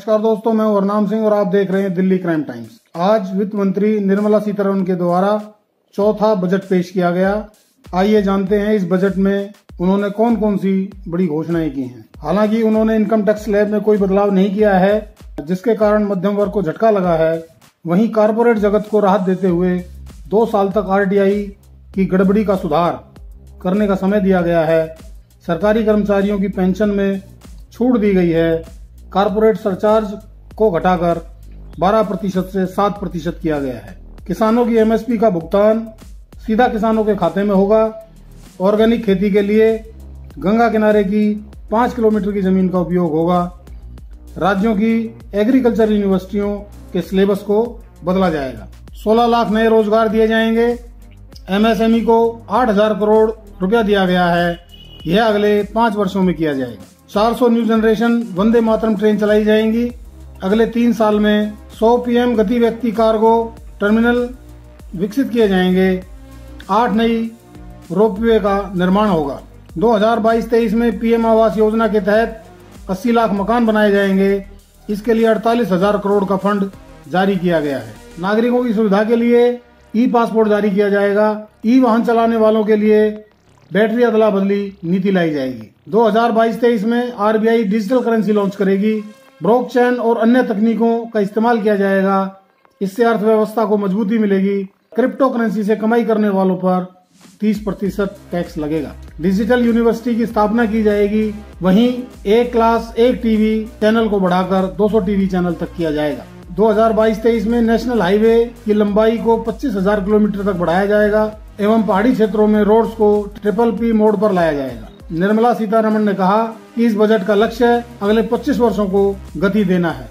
नमस्कार दोस्तों, मैं हरनाम सिंह और आप देख रहे हैं दिल्ली क्राइम टाइम्स। आज वित्त मंत्री निर्मला सीतारमण के द्वारा चौथा बजट पेश किया गया। आइए जानते हैं इस बजट में उन्होंने कौन कौन सी बड़ी घोषणाएं की हैं। हालांकि उन्होंने इनकम टैक्स स्लैब में कोई बदलाव नहीं किया है, जिसके कारण मध्यम वर्ग को झटका लगा है। वहीं कारपोरेट जगत को राहत देते हुए 2 साल तक आरटीआई की गड़बड़ी का सुधार करने का समय दिया गया है। सरकारी कर्मचारियों की पेंशन में छूट दी गई है। कारपोरेट सरचार्ज को घटाकर 12% से 7% किया गया है। किसानों की एमएसपी का भुगतान सीधा किसानों के खाते में होगा। ऑर्गेनिक खेती के लिए गंगा किनारे की 5 किलोमीटर की जमीन का उपयोग होगा। राज्यों की एग्रीकल्चर यूनिवर्सिटियों के सिलेबस को बदला जाएगा। 16 लाख नए रोजगार दिए जाएंगे। एमएसएमई को 8,000 करोड़ रुपया दिया गया है। यह अगले 5 वर्षों में किया जाएगा। 400 new generation Vande Mataram train चलाई जाएंगी। अगले 3 साल में 100 पीएम गति व्यक्ति कार्गो टर्मिनल विकसित किए जाएंगे। 8 नई रोपवे का निर्माण होगा। 2022-23 में पीएम आवास योजना के तहत 80 लाख मकान बनाए जाएंगे। इसके लिए 48,000 करोड़ का फंड जारी किया गया है। नागरिकों की सुविधा के लिए ई पासपोर्ट जारी किया जाएगा। ई वाहन चलाने वालों के लिए बैटरी अदला बदली नीति लाई जाएगी। 2022-23 में आरबीआई डिजिटल करेंसी लॉन्च करेगी। ब्लॉकचेन और अन्य तकनीकों का इस्तेमाल किया जाएगा। इससे अर्थव्यवस्था को मजबूती मिलेगी। क्रिप्टो करेंसी से कमाई करने वालों पर 30% टैक्स लगेगा। डिजिटल यूनिवर्सिटी की स्थापना की जाएगी। वहीं एक क्लास एक टीवी चैनल को बढ़ाकर 200 टीवी चैनल तक किया जाएगा। 2022-23 में नेशनल हाईवे की लंबाई को 25,000 किलोमीटर तक बढ़ाया जाएगा एवं पहाड़ी क्षेत्रों में रोड्स को PPP मोड पर लाया जाएगा। निर्मला सीतारमण ने कहा कि इस बजट का लक्ष्य अगले 25 वर्षों को गति देना है।